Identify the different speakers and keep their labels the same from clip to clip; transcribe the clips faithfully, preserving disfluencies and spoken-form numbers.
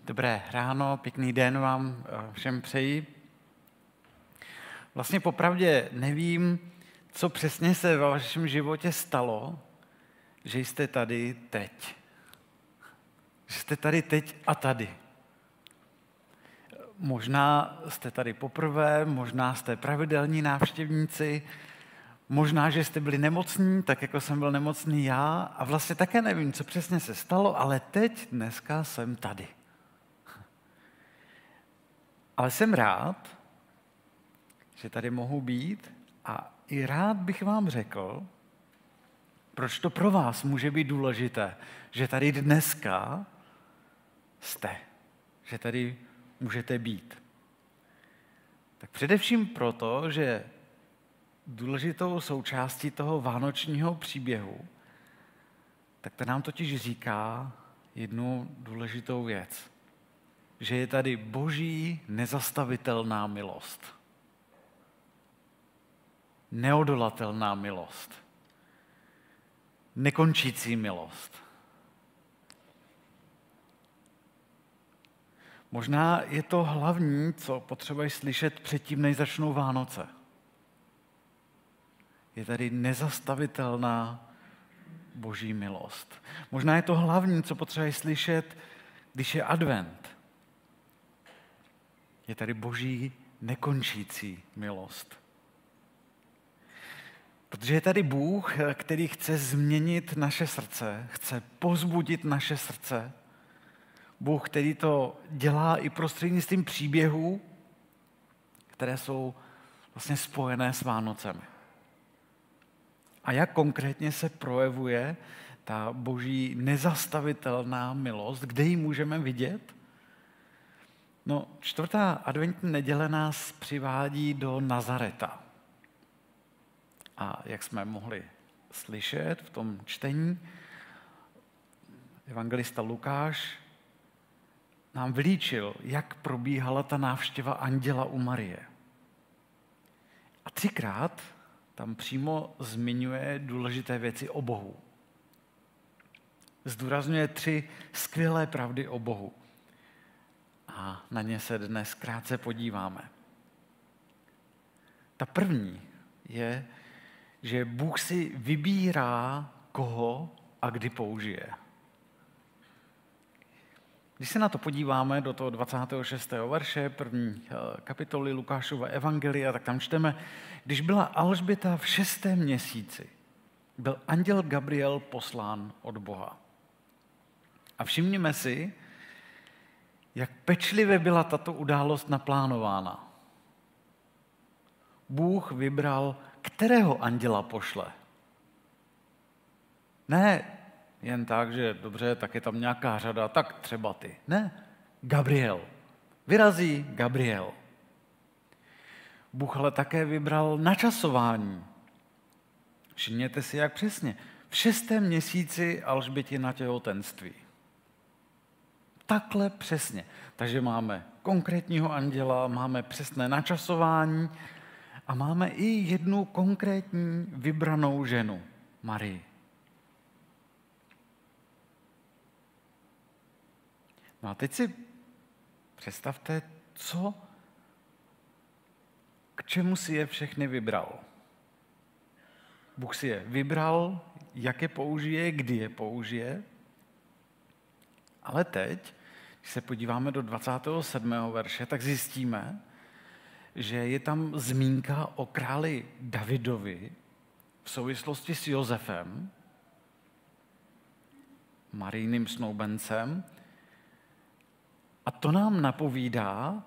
Speaker 1: Dobré ráno, pěkný den vám všem přeji. Vlastně popravdě nevím, co přesně se ve vašem životě stalo, že jste tady teď. Že jste tady teď a tady. Možná jste tady poprvé, možná jste pravidelní návštěvníci, možná, že jste byli nemocní, tak jako jsem byl nemocný já a vlastně také nevím, co přesně se stalo, ale teď, dneska jsem tady. Ale jsem rád, že tady mohu být a i rád bych vám řekl, proč to pro vás může být důležité, že tady dneska jste, že tady můžete být. Tak především proto, že důležitou součástí toho vánočního příběhu, tak to nám totiž říká jednu důležitou věc. Že je tady boží nezastavitelná milost. Neodolatelná milost. Nekončící milost. Možná je to hlavní, co potřebuješ slyšet předtím, než začnou Vánoce. Je tady nezastavitelná boží milost. Možná je to hlavní, co potřebuješ slyšet, když je advent. Je tady boží nekončící milost. Protože je tady Bůh, který chce změnit naše srdce, chce povzbudit naše srdce. Bůh, který to dělá i prostřednictvím příběhů, které jsou vlastně spojené s Vánocemi. A jak konkrétně se projevuje ta boží nezastavitelná milost, kde ji můžeme vidět? No, čtvrtá adventní neděle nás přivádí do Nazareta. A jak jsme mohli slyšet v tom čtení, evangelista Lukáš nám vylíčil, jak probíhala ta návštěva anděla u Marie. A třikrát tam přímo zmiňuje důležité věci o Bohu. Zdůrazňuje tři skvělé pravdy o Bohu. A na ně se dnes krátce podíváme. Ta první je, že Bůh si vybírá, koho a kdy použije. Když se na to podíváme do toho dvacátého šestého verše, první kapitoly Lukášova evangelia, tak tam čteme, když byla Alžběta v šestém měsíci, byl anděl Gabriel poslán od Boha. A všimněme si, jak pečlivě byla tato událost naplánována. Bůh vybral, kterého anděla pošle. Ne jen tak, že dobře, tak je tam nějaká řada, tak třeba ty. Ne, Gabriel. Vyrazí Gabriel. Bůh ale také vybral načasování. Všimněte si, jak přesně. V šestém měsíci Alžbětina těhotenství. Takhle přesně. Takže máme konkrétního anděla, máme přesné načasování a máme i jednu konkrétní vybranou ženu, Marii. No a teď si představte, co, k čemu si je všechny vybral. Bůh si je vybral, jak je použije, kdy je použije, ale teď, když se podíváme do dvacátého sedmého verše, tak zjistíme, že je tam zmínka o králi Davidovi v souvislosti s Josefem, Marijným snoubencem, a to nám napovídá,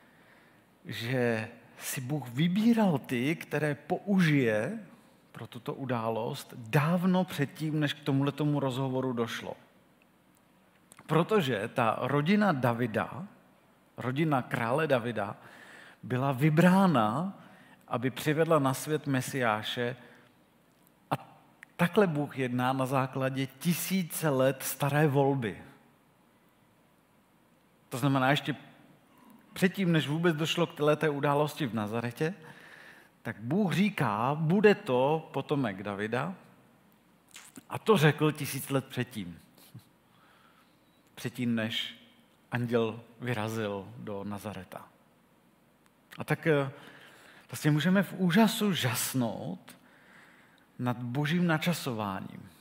Speaker 1: že si Bůh vybíral ty, které použije pro tuto událost dávno předtím, než k tomuhletomu rozhovoru došlo. Protože ta rodina Davida, rodina krále Davida, byla vybrána, aby přivedla na svět Mesiáše, a takhle Bůh jedná na základě tisíce let staré volby. To znamená, ještě předtím, než vůbec došlo k této události v Nazaretě, tak Bůh říká, bude to potomek Davida, a to řekl tisíc let předtím. Předtím, než anděl vyrazil do Nazareta. A tak vlastně můžeme v úžasu žasnout nad božím načasováním.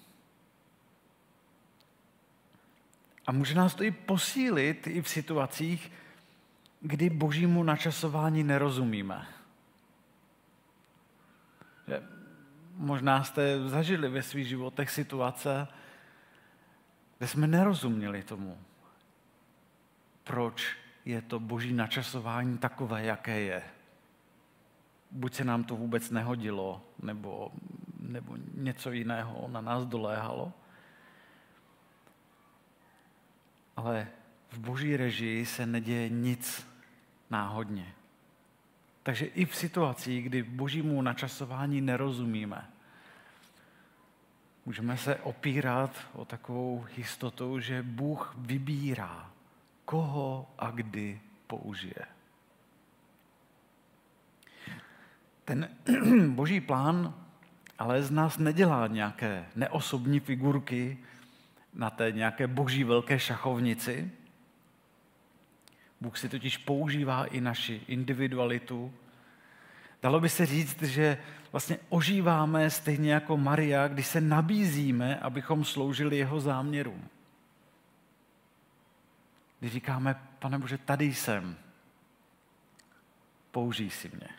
Speaker 1: A může nás to i posílit i v situacích, kdy božímu načasování nerozumíme. Že možná jste zažili ve svých životech situace, kde jsme nerozuměli tomu, proč je to boží načasování takové, jaké je. Buď se nám to vůbec nehodilo, nebo, nebo něco jiného na nás doléhalo. Ale v boží režii se neděje nic náhodně. Takže i v situacích, kdy božímu načasování nerozumíme, můžeme se opírat o takovou jistotu, že Bůh vybírá, koho a kdy použije. Ten boží plán ale z nás nedělá nějaké neosobní figurky na té nějaké boží velké šachovnici. Bůh si totiž používá i naši individualitu. Dalo by se říct, že vlastně ožíváme stejně jako Maria, když se nabízíme, abychom sloužili jeho záměrům. Když říkáme, Pane Bože, tady jsem, použij si mě.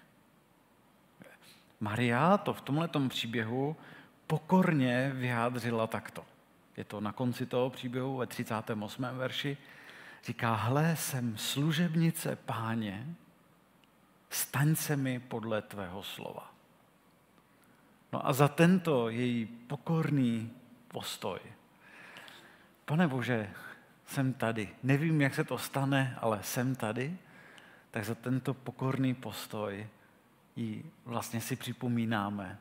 Speaker 1: Maria to v tomhletom příběhu pokorně vyjádřila takto. Je to na konci toho příběhu ve třicátém osmém verši. Říká, hle, jsem služebnice Páně, staň se mi podle tvého slova. No a za tento její pokorný postoj. Pane Bože, jsem tady. Nevím, jak se to stane, ale jsem tady. Tak za tento pokorný postoj ji vlastně si připomínáme.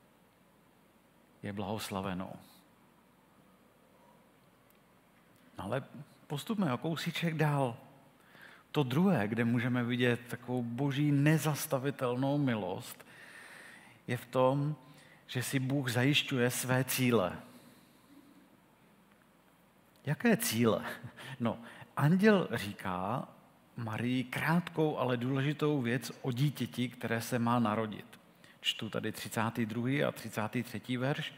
Speaker 1: Je blahoslavenou. Ale postupme o kousíček dál. To druhé, kde můžeme vidět takovou boží nezastavitelnou milost, je v tom, že si Bůh zajišťuje své cíle. Jaké cíle? No, anděl říká Marii krátkou, ale důležitou věc o dítěti, které se má narodit. Čtu tady třicátý druhý a třicátý třetí verš.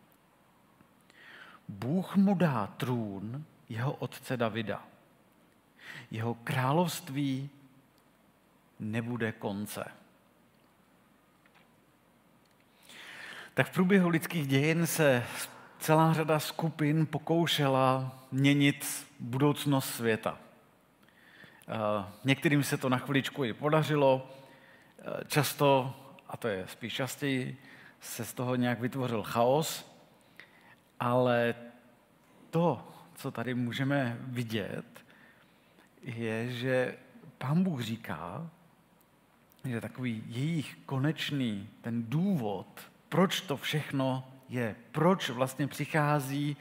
Speaker 1: Bůh mu dá trůn jeho otce Davida. Jeho království nebude konce. Tak v průběhu lidských dějin se celá řada skupin pokoušela měnit budoucnost světa. Některým se to na chviličku i podařilo, často, a to je spíš častěji, se z toho nějak vytvořil chaos, ale to, co tady můžeme vidět, je, že Pán Bůh říká, že takový jejich konečný ten důvod, proč to všechno je, proč vlastně přichází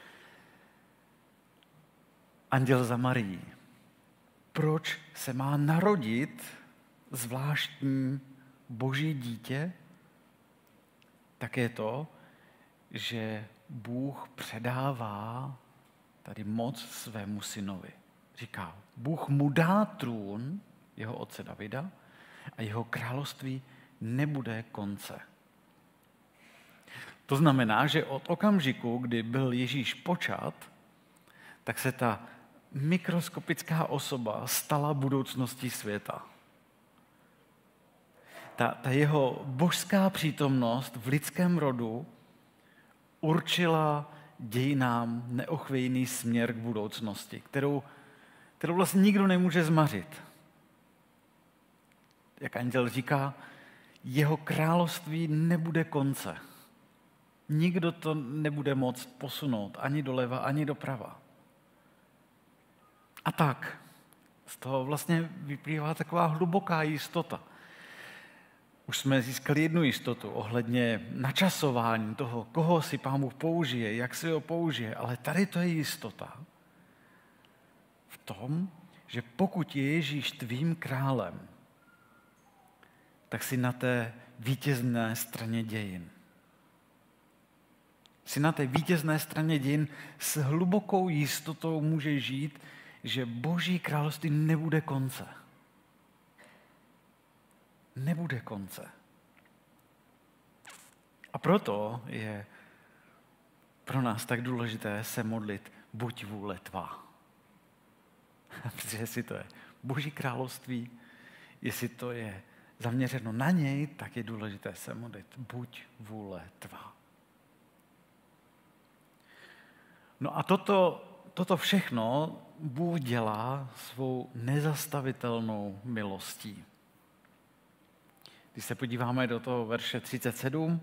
Speaker 1: anděl za Marií, proč se má narodit zvláštní boží dítě, tak je to, že Bůh předává tady moc svému synovi. Říká, Bůh mu dá trůn, jeho otce Davida, a jeho království nebude konce. To znamená, že od okamžiku, kdy byl Ježíš počat, tak se ta mikroskopická osoba stala budoucností světa. Ta, ta jeho božská přítomnost v lidském rodu určila dějinám neochvějný směr k budoucnosti, kterou, kterou vlastně nikdo nemůže zmařit. Jak anděl říká, jeho království nebude konce. Nikdo to nebude moct posunout ani doleva, ani doprava. A tak, z toho vlastně vyplývá taková hluboká jistota. Už jsme získali jednu jistotu ohledně načasování toho, koho si Pán Bůh použije, jak si ho použije, ale tady to je jistota v tom, že pokud je Ježíš tvým králem, tak si na té vítězné straně dějin. Si na té vítězné straně dějin s hlubokou jistotou může žít, že Boží království nebude konce. Nebude konce. A proto je pro nás tak důležité se modlit buď vůle tvá. Protože jestli to je Boží království, jestli to je zaměřeno na něj, tak je důležité se modlit buď vůle tvá. No a toto, toto všechno Bůh dělá svou nezastavitelnou milostí. Když se podíváme do toho verše třicet sedm,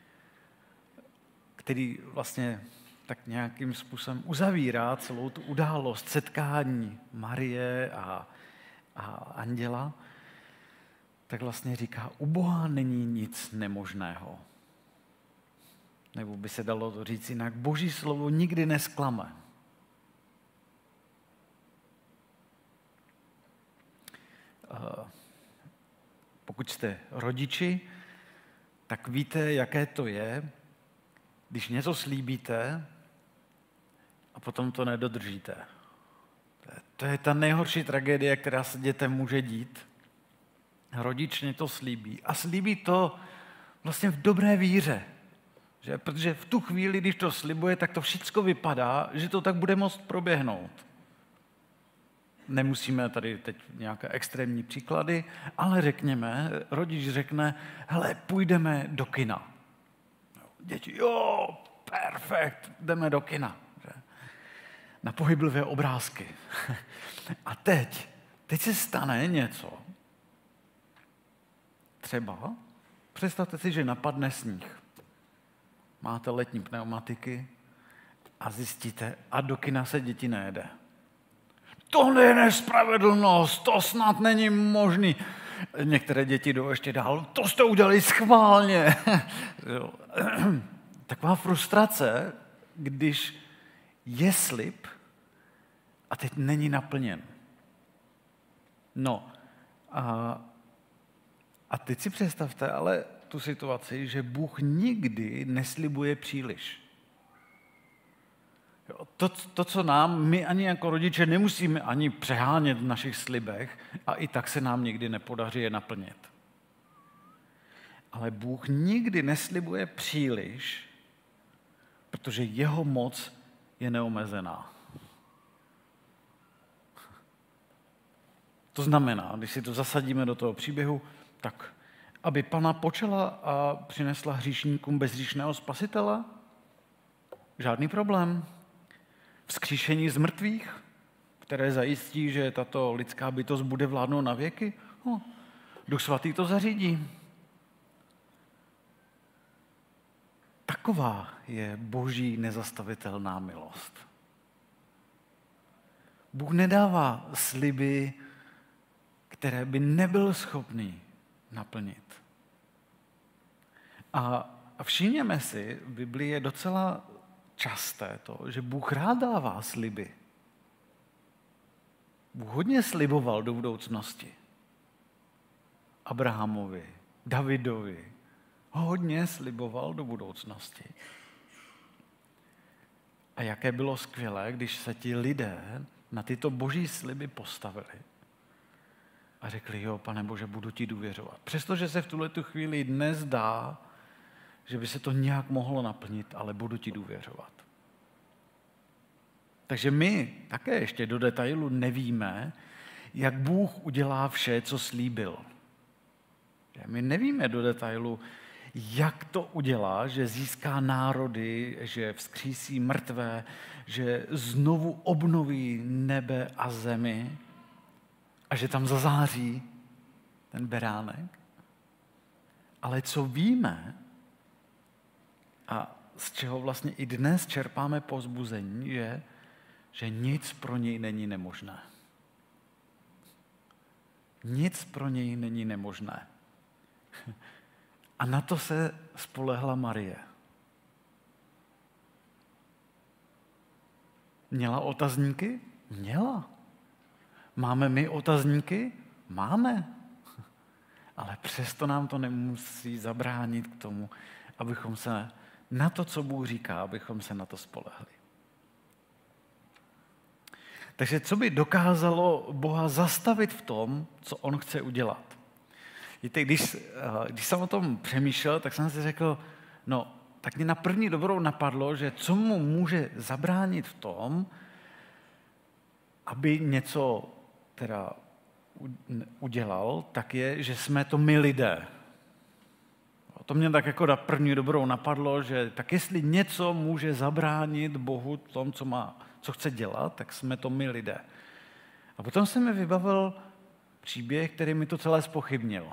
Speaker 1: který vlastně tak nějakým způsobem uzavírá celou tu událost setkání Marie a, a anděla, tak vlastně říká, u Boha není nic nemožného. Nebo by se dalo to říct jinak, Boží slovo nikdy nesklame. Pokud jste rodiči, tak víte, jaké to je, když něco slíbíte a potom to nedodržíte. To je ta nejhorší tragédie, která se dětem může dít. Rodič to slíbí a slíbí to vlastně v dobré víře. Že? Protože v tu chvíli, když to slibuje, tak to všechno vypadá, že to tak bude moct proběhnout. Nemusíme tady teď nějaké extrémní příklady, ale řekněme, rodič řekne, hele, půjdeme do kina. Děti, jo, perfekt, jdeme do kina. Že? Na pohyblivé obrázky. A teď, teď se stane něco. Třeba, představte si, že napadne sníh. Máte letní pneumatiky a zjistíte, a do kina se děti nejede. To je nespravedlnost, to snad není možný. Některé děti jdou ještě dál, to jste udělali schválně. Taková frustrace, když je slib a teď není naplněn. No a, a teď si představte ale tu situaci, že Bůh nikdy neslibuje příliš. To, to, co nám, my ani jako rodiče nemusíme ani přehánět v našich slibech a i tak se nám nikdy nepodaří je naplnit. Ale Bůh nikdy neslibuje příliš, protože jeho moc je neomezená. To znamená, když si to zasadíme do toho příběhu, tak aby Pana počala a přinesla hříšníkům bezhříšného spasitele, žádný problém. Vzkříšení z mrtvých, které zajistí, že tato lidská bytost bude vládnout na věky, no, Duch svatý to zařídí. Taková je Boží nezastavitelná milost. Bůh nedává sliby, které by nebyl schopný naplnit. A, a všimněme si, v Biblii je docela časté to, že Bůh rád dává sliby. Bůh hodně sliboval do budoucnosti. Abrahamovi, Davidovi, hodně sliboval do budoucnosti. A jaké bylo skvělé, když se ti lidé na tyto boží sliby postavili a řekli, jo, Pane Bože, budu ti důvěřovat. Přestože se v tuhletu chvíli dnes dá, že by se to nějak mohlo naplnit, ale budu ti důvěřovat. Takže my také ještě do detailu nevíme, jak Bůh udělá vše, co slíbil. My nevíme do detailu, jak to udělá, že získá národy, že vzkřísí mrtvé, že znovu obnoví nebe a zemi a že tam zazáří ten beránek. Ale co víme, a z čeho vlastně i dnes čerpáme povzbuzení, je, že nic pro něj není nemožné. Nic pro něj není nemožné. A na to se spolehla Marie. Měla otazníky? Měla. Máme my otazníky? Máme. Ale přesto nám to nemusí zabránit k tomu, abychom se na to, co Bůh říká, abychom se na to spolehli. Takže co by dokázalo Boha zastavit v tom, co on chce udělat? Víte, když, když jsem o tom přemýšlel, tak jsem si řekl, no, tak mě na první dobrou napadlo, že co mu může zabránit v tom, aby něco teda udělal, tak je, že jsme to my lidé. A to mě tak jako na první dobrou napadlo, že tak jestli něco může zabránit Bohu v tom, co, má, co chce dělat, tak jsme to my lidé. A potom se mi vybavil příběh, který mi to celé zpochybnil.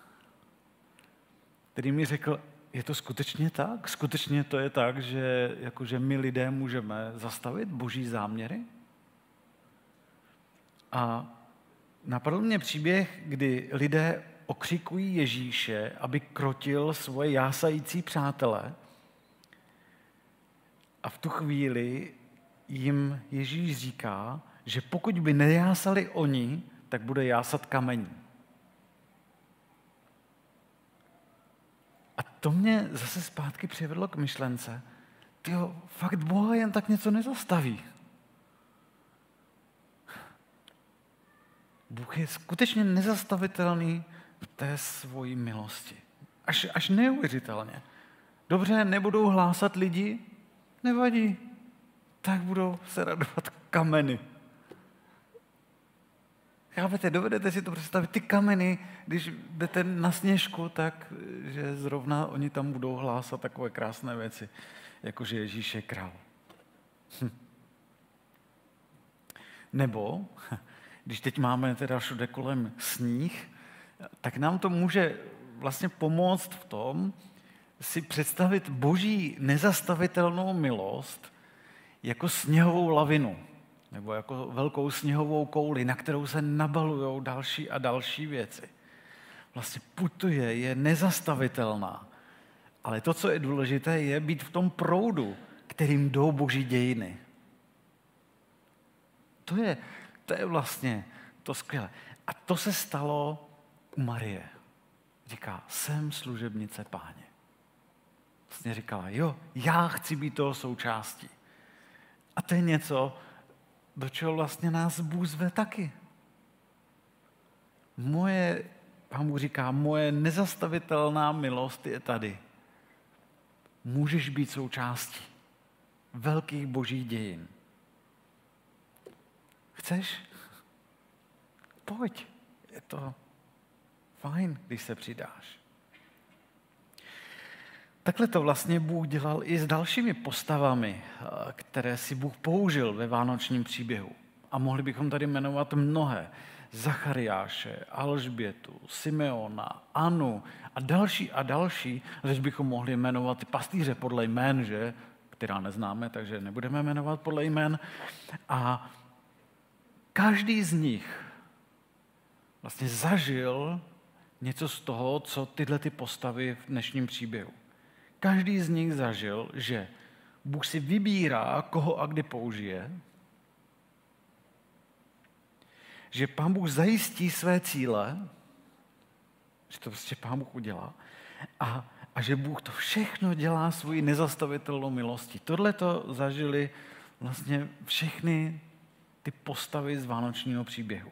Speaker 1: Který mi řekl, je to skutečně tak? Skutečně to je tak, že, jakože my lidé můžeme zastavit Boží záměry? A napadl mě příběh, kdy lidé okřikují Ježíše, aby krotil svoje jásající přátele. A v tu chvíli jim Ježíš říká, že pokud by nejásali oni, tak bude jásat kamení. A to mě zase zpátky přivedlo k myšlence, tyjo, fakt Boha jen tak něco nezastaví. Bůh je skutečně nezastavitelný v té svojí milosti. Až, až neuvěřitelně. Dobře, nebudou hlásat lidi? Nevadí. Tak budou se radovat kameny. Chápete, dovedete si to představit? Ty kameny, když jdete na Sněžku, tak že zrovna oni tam budou hlásat takové krásné věci, jakože Ježíš je král. Hm. Nebo, když teď máme teda všude kolem sníh, tak nám to může vlastně pomoct v tom, si představit Boží nezastavitelnou milost jako sněhovou lavinu, nebo jako velkou sněhovou kouli, na kterou se nabalují další a další věci. Vlastně putuje, je nezastavitelná. Ale to, co je důležité, je být v tom proudu, kterým jdou Boží dějiny. To je, to je vlastně to skvělé. A to se stalo u Marie. Říká, jsem služebnice Páně. Vlastně říkala, jo, já chci být toho součástí. A to je něco, do čeho vlastně nás Bůh zve taky. Moje, Pán Bůh říká, moje nezastavitelná milost je tady. Můžeš být součástí velkých Božích dějin. Chceš? Pojď. Je to fajn, když se přidáš. Takhle to vlastně Bůh dělal i s dalšími postavami, které si Bůh použil ve vánočním příběhu. A mohli bychom tady jmenovat mnohé. Zachariáše, Alžbětu, Simeona, Anu a další a další. Teď bychom mohli jmenovat pastýře podle jmén, že? Která neznáme, takže nebudeme jmenovat podle jmén. A každý z nich vlastně zažil něco z toho, co tyhle ty postavy v dnešním příběhu. Každý z nich zažil, že Bůh si vybírá, koho a kdy použije, že Pán Bůh zajistí své cíle, že to prostě Pán Bůh udělá, a, a že Bůh to všechno dělá svojí nezastavitelnou milostí. Tohle to zažili vlastně všechny ty postavy z vánočního příběhu.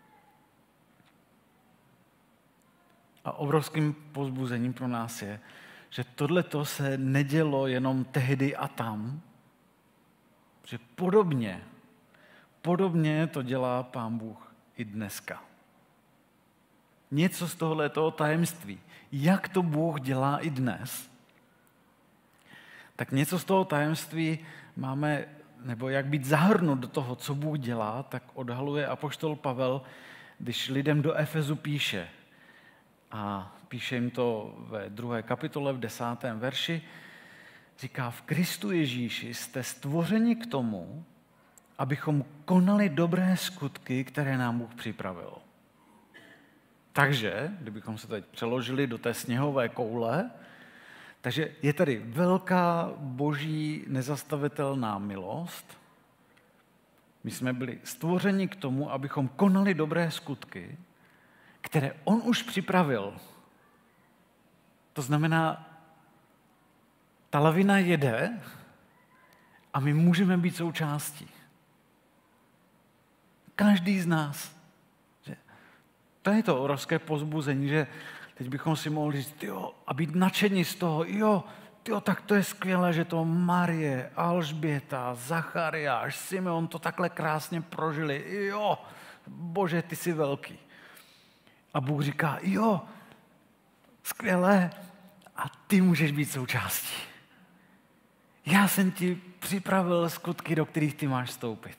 Speaker 1: A obrovským povzbuzením pro nás je, že tohleto se nedělo jenom tehdy a tam, že podobně, podobně to dělá Pán Bůh i dneska. Něco z tohoto tajemství, jak to Bůh dělá i dnes, tak něco z toho tajemství máme, nebo jak být zahrnut do toho, co Bůh dělá, tak odhaluje apoštol Pavel, když lidem do Efezu píše, a píše jim to ve druhé kapitole, v desátém verši, říká, v Kristu Ježíši jste stvořeni k tomu, abychom konali dobré skutky, které nám Bůh připravil. Takže, kdybychom se teď přeložili do té sněhové koule, takže je tady velká Boží nezastavitelná milost. My jsme byli stvořeni k tomu, abychom konali dobré skutky, které on už připravil. To znamená, ta lavina jede a my můžeme být součástí. Každý z nás. Že to je to obrovské povzbuzení, že teď bychom si mohli říct, jo, a být nadšení z toho, jo, jo, tak to je skvělé, že to Marie, Alžběta, Zachariáš, Simeon to takhle krásně prožili. Jo, Bože, ty jsi velký. A Bůh říká, jo, skvělé, a ty můžeš být součástí. Já jsem ti připravil skutky, do kterých ty máš vstoupit.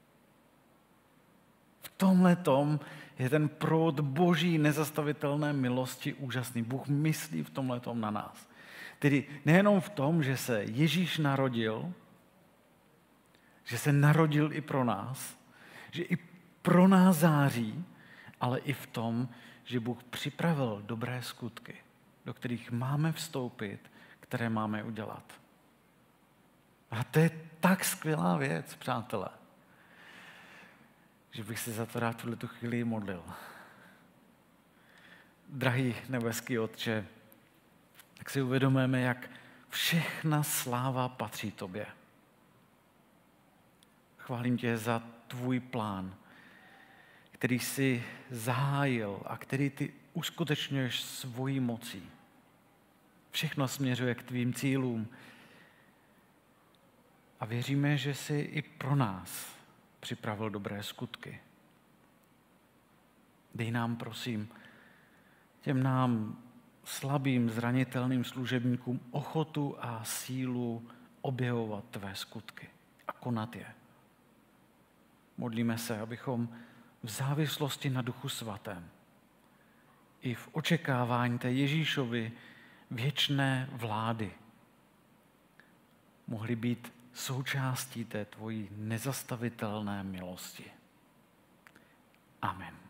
Speaker 1: V tomhletom je ten proud Boží nezastavitelné milosti úžasný. Bůh myslí v tomhletom na nás. Tedy nejenom v tom, že se Ježíš narodil, že se narodil i pro nás, že i pro nás září, ale i v tom, že Bůh připravil dobré skutky, do kterých máme vstoupit, které máme udělat. A to je tak skvělá věc, přátelé, že bych se za to rád v tuto chvíli modlil. Drahý nebeský Otče, tak si uvědomujeme, jak všechna sláva patří tobě. Chválím tě za tvůj plán, který jsi zahájil a který ty uskutečňuješ svojí mocí. Všechno směřuje k tvým cílům a věříme, že jsi i pro nás připravil dobré skutky. Dej nám, prosím, těm nám slabým, zranitelným služebníkům ochotu a sílu objevovat tvé skutky a konat je. Modlíme se, abychom v závislosti na Duchu Svatém i v očekávání té Ježíšovy věčné vlády mohli být součástí té tvojí nezastavitelné milosti. Amen.